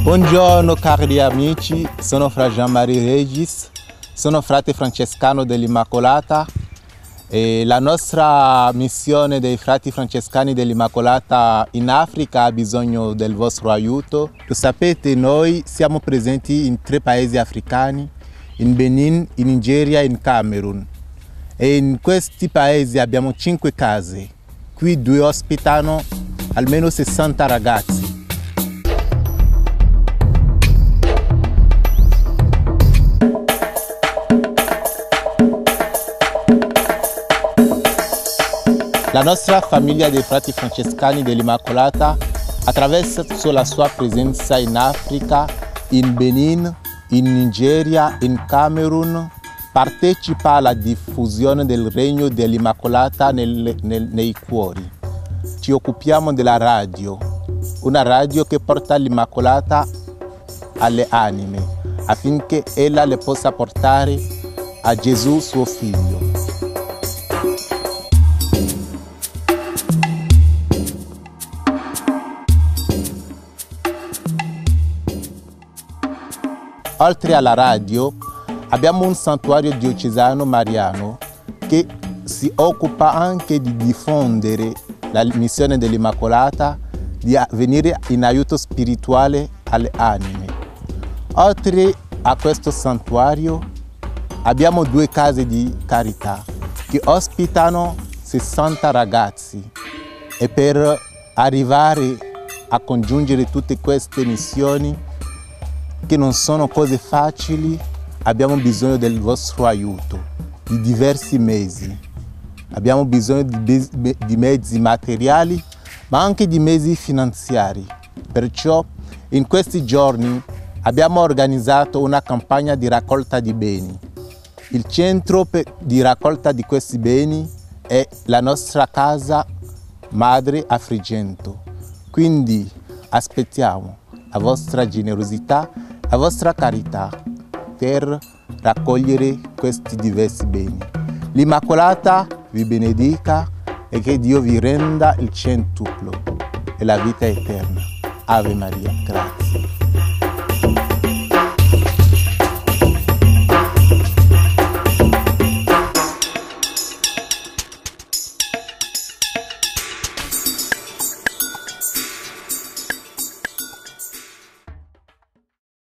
Buongiorno cari amici, sono Fra Jean-Marie Regis, sono frate francescano dell'Immacolata e la nostra missione dei frati francescani dell'Immacolata in Africa ha bisogno del vostro aiuto. Lo sapete, noi siamo presenti in 3 paesi africani, in Benin, in Nigeria e in Camerun. E in questi paesi abbiamo 5 case. Qui 2 ospitano almeno 60 ragazzi. La nostra famiglia dei frati francescani dell'Immacolata, attraverso la sua presenza in Africa, in Benin, in Nigeria, in Camerun, partecipa alla diffusione del regno dell'Immacolata nei cuori. Ci occupiamo della radio, una radio che porta l'Immacolata alle anime, affinché ella le possa portare a Gesù suo figlio. Oltre alla radio, abbiamo un santuario diocesano mariano che si occupa anche di diffondere la missione dell'Immacolata, di venire in aiuto spirituale alle anime. Oltre a questo santuario, abbiamo 2 case di carità che ospitano 60 ragazzi e per arrivare a congiungere tutte queste missioni, che non sono cose facili, abbiamo bisogno del vostro aiuto, di diversi mezzi. Abbiamo bisogno di mezzi materiali, ma anche di mezzi finanziari. Perciò in questi giorni abbiamo organizzato una campagna di raccolta di beni. Il centro di raccolta di questi beni è la nostra casa madre a Frigento. Quindi aspettiamo la vostra generosità, la vostra carità per raccogliere questi diversi beni. L'Immacolata vi benedica e che Dio vi renda il centuplo e la vita eterna. Ave Maria, grazie.